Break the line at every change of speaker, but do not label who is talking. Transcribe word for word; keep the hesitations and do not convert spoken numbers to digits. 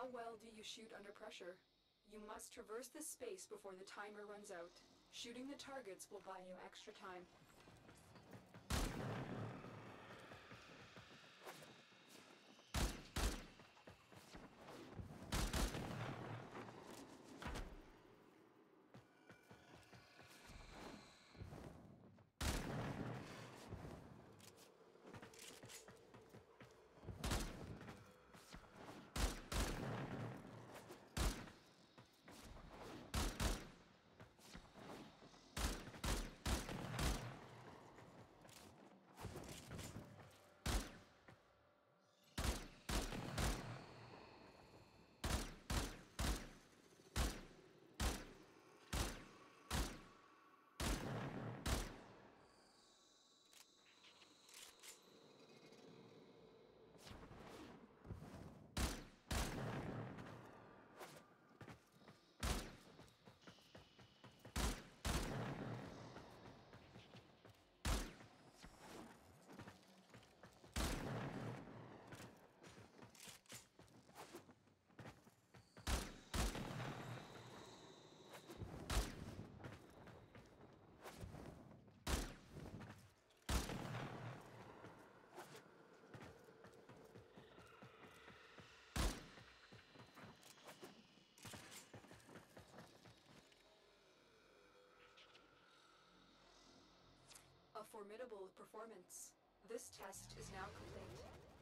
How well do you shoot under pressure? You must traverse this space before the timer runs out. Shooting the targets will buy you extra time. A formidable performance. This test is now complete.